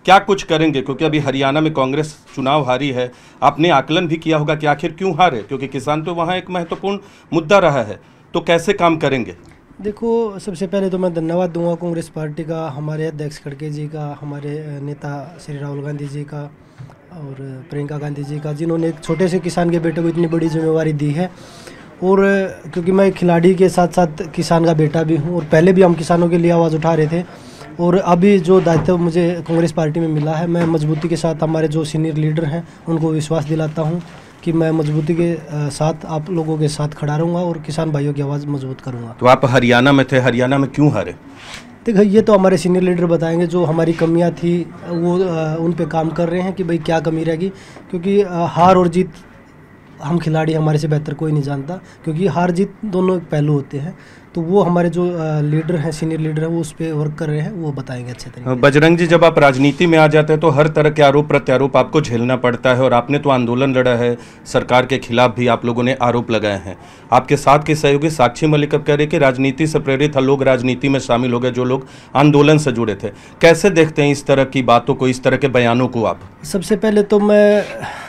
क्या कुछ करेंगे, क्योंकि अभी हरियाणा में कांग्रेस चुनाव हारी है। आपने आकलन भी किया होगा कि आखिर क्यों हारे, क्योंकि किसान तो वहाँ एक महत्वपूर्ण मुद्दा रहा है। तो कैसे काम करेंगे? देखो, सबसे पहले तो मैं धन्यवाद दूंगा कांग्रेस पार्टी का, हमारे अध्यक्ष खड़गे जी का, हमारे नेता श्री राहुल गांधी जी का और प्रियंका गांधी जी का, जिन्होंने एक छोटे से किसान के बेटे को इतनी बड़ी जिम्मेवारी दी है। और क्योंकि मैं खिलाड़ी के साथ साथ किसान का बेटा भी हूं और पहले भी हम किसानों के लिए आवाज़ उठा रहे थे, और अभी जो दायित्व मुझे कांग्रेस पार्टी में मिला है, मैं मजबूती के साथ हमारे जो सीनियर लीडर हैं उनको विश्वास दिलाता हूं कि मैं मजबूती के साथ आप लोगों के साथ खड़ा रहूँगा और किसान भाइयों की आवाज़ मजबूत करूँगा। तो आप हरियाणा में थे, हरियाणा में क्यों हारे? देखो, ये तो हमारे सीनियर लीडर बताएंगे। जो हमारी कमियां थी वो उन पे काम कर रहे हैं कि भाई क्या कमी रहेगी, क्योंकि हार और जीत हम खिलाड़ी हमारे से बेहतर कोई नहीं जानता, क्योंकि हार जीत दोनों एक पहलू होते हैं। तो वो हमारे जो लीडर हैं, सीनियर लीडर हैं, वो उस पर वर्क कर रहे हैं, वो बताएंगे अच्छे तरीके से। बजरंग जी, जब आप राजनीति में आ जाते हैं तो हर तरह के आरोप प्रत्यारोप आपको झेलना पड़ता है, और आपने तो आंदोलन लड़ा है, सरकार के खिलाफ भी आप लोगों ने आरोप लगाए हैं। आपके साथ के सहयोगी साक्षी मलिक अब कह रहे कि राजनीति से प्रेरित लोग राजनीति में शामिल हो गए, जो लोग आंदोलन से जुड़े थे। कैसे देखते हैं इस तरह की बातों को, इस तरह के बयानों को आप? सबसे पहले तो मैं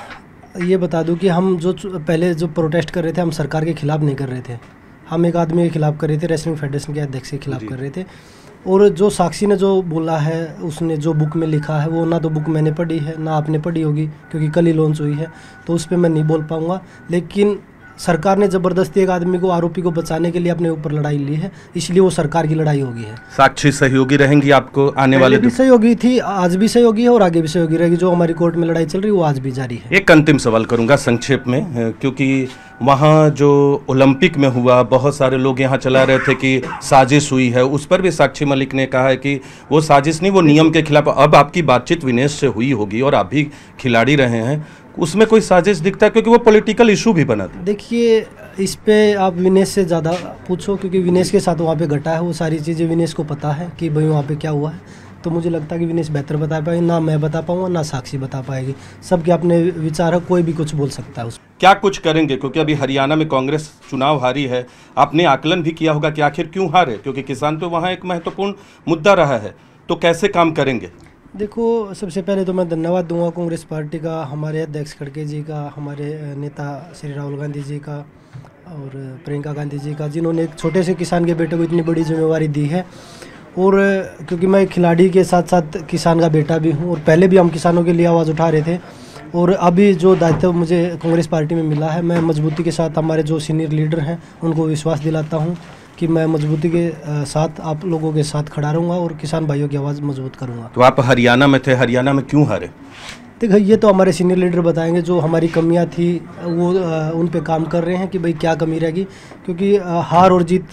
ये बता दूं कि हम जो पहले जो प्रोटेस्ट कर रहे थे, हम सरकार के खिलाफ नहीं कर रहे थे, हम एक आदमी के खिलाफ कर रहे थे, रेसलिंग फेडरेशन के अध्यक्ष के खिलाफ कर रहे थे। और जो साक्षी ने जो बोला है, उसने जो बुक में लिखा है, वो ना तो बुक मैंने पढ़ी है ना आपने पढ़ी होगी, क्योंकि कल ही लॉन्च हुई है, तो उस पर मैं नहीं बोल पाऊँगा। लेकिन सरकार ने ज़बरदस्ती एक आदमी को, आरोपी को बचाने के लिए अपने ऊपर लड़ाई ली है, इसलिए वो सरकार की लड़ाई होगी है। साक्षी सहयोगी रहेंगी आपको आने वाले भी सहयोगी थी, आज भी सहयोगी है और आगे भी सहयोगी रहेगी। जो हमारी कोर्ट में लड़ाई चल रही है वो आज भी जारी है। एक अंतिम सवाल करूंगा संक्षेप में, क्योंकि वहाँ जो ओलंपिक में हुआ, बहुत सारे लोग यहाँ चला रहे थे कि साजिश हुई है, उस पर भी साक्षी मलिक ने कहा है कि वो साजिश नहीं, वो नियम के खिलाफ। अब आपकी बातचीत विनेश से हुई होगी और आप भी खिलाड़ी रहे हैं, उसमें कोई साजिश दिखता है? क्योंकि वो पॉलिटिकल इशू भी बना था। देखिए, इस पे आप विनेश से ज़्यादा पूछो, क्योंकि विनेश के साथ वहाँ पे घटा है, वो सारी चीज़ें विनेश को पता है कि भाई वहाँ पे क्या हुआ है। तो मुझे लगता है कि विनेश बेहतर बता पाएगी, ना मैं बता पाऊंगा, ना साक्षी बता पाएगी। सबके अपने विचार है, कोई भी कुछ बोल सकता है। क्या कुछ करेंगे, क्योंकि अभी हरियाणा में कांग्रेस चुनाव हारी है। आपने आकलन भी किया होगा कि आखिर क्यों हारे, क्योंकि किसान तो वहाँ एक महत्वपूर्ण मुद्दा रहा है। तो कैसे काम करेंगे? देखो, सबसे पहले तो मैं धन्यवाद दूंगा कांग्रेस पार्टी का, हमारे अध्यक्ष खड़गे जी का, हमारे नेता श्री राहुल गांधी जी का और प्रियंका गांधी जी का, जिन्होंने एक छोटे से किसान के बेटे को इतनी बड़ी जिम्मेवारी दी है। और क्योंकि मैं खिलाड़ी के साथ साथ किसान का बेटा भी हूं और पहले भी हम किसानों के लिए आवाज़ उठा रहे थे, और अभी जो दायित्व मुझे कांग्रेस पार्टी में मिला है, मैं मजबूती के साथ हमारे जो सीनियर लीडर हैं उनको विश्वास दिलाता हूं कि मैं मजबूती के साथ आप लोगों के साथ खड़ा रहूँगा और किसान भाइयों की आवाज़ मजबूत करूँगा। तो आप हरियाणा में थे, हरियाणा में क्यों हारे? देखो, ये तो हमारे सीनियर लीडर बताएंगे। जो हमारी कमियां थी वो उन पे काम कर रहे हैं कि भाई क्या कमी रहेगी, क्योंकि हार और जीत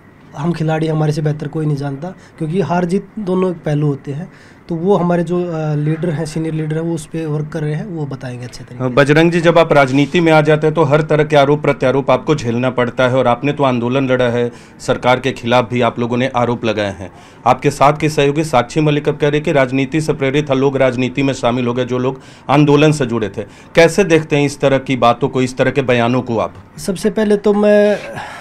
हम खिलाड़ी हमारे से बेहतर कोई नहीं जानता, क्योंकि हार जीत दोनों एक पहलू होते हैं। तो वो हमारे जो लीडर हैं, सीनियर लीडर हैं, वो उस पर वर्क कर रहे हैं, वो बताएंगे अच्छे तरीके। बजरंग जी, जब आप राजनीति में आ जाते हैं तो हर तरह के आरोप प्रत्यारोप आपको झेलना पड़ता है, और आपने तो आंदोलन लड़ा है, सरकार के खिलाफ भी आप लोगों ने आरोप लगाए हैं। आपके साथ के सहयोगी साक्षी मलिक अब कह रहे कि राजनीति से प्रेरित लोग राजनीति में शामिल हो गए, जो लोग आंदोलन से जुड़े थे। कैसे देखते हैं इस तरह की बातों को, इस तरह के बयानों को आप? सबसे पहले तो मैं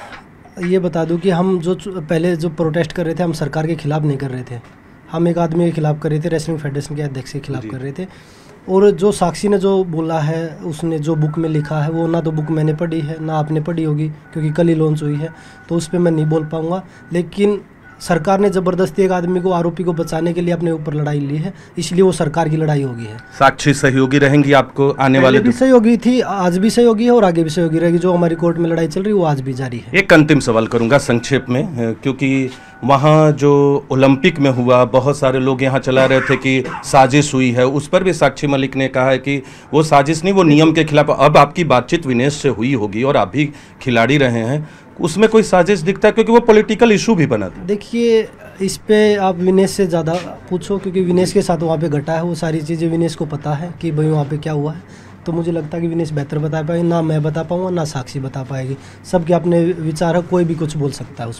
ये बता दूं कि हम जो पहले जो प्रोटेस्ट कर रहे थे, हम सरकार के खिलाफ नहीं कर रहे थे, हम एक आदमी के खिलाफ कर रहे थे, रेसलिंग फेडरेशन के अध्यक्ष के खिलाफ कर रहे थे। और जो साक्षी ने जो बोला है, उसने जो बुक में लिखा है, वो ना तो बुक मैंने पढ़ी है ना आपने पढ़ी होगी, क्योंकि कल ही लॉन्च हुई है, तो उस पर मैं नहीं बोल पाऊँगा। लेकिन सरकार ने ज़बरदस्ती एक आदमी को, आरोपी को बचाने के लिए अपने ऊपर लड़ाई ली है, इसलिए वो सरकार की लड़ाई होगी है। साक्षी सहयोगी रहेंगी आपको आने वाले? भी सहयोगी थी, आज भी सहयोगी है और आगे भी सहयोगी रहेगी। जो हमारी कोर्ट में लड़ाई चल रही है वो आज भी जारी है। एक अंतिम सवाल करूंगा संक्षेप में, क्योंकि वहाँ जो ओलंपिक में हुआ, बहुत सारे लोग यहाँ चला रहे थे कि साजिश हुई है, उस पर भी साक्षी मलिक ने कहा है कि वो साजिश नहीं, वो नियम के खिलाफ। अब आपकी बातचीत विनेश से हुई होगी और आप भी खिलाड़ी रहे हैं, उसमें कोई साजिश दिखता है? क्योंकि वो पॉलिटिकल इशू भी बना था। देखिए, इस पे आप विनेश से ज़्यादा पूछो, क्योंकि विनेश के साथ वहाँ पे घटा है, वो सारी चीज़ें विनेश को पता है कि भाई वहाँ पे क्या हुआ है। तो मुझे लगता है कि विनेश बेहतर बता पाएगी, ना मैं बता पाऊँगा, ना साक्षी बता पाएगी। सबके अपने विचार है, कोई भी कुछ बोल सकता है।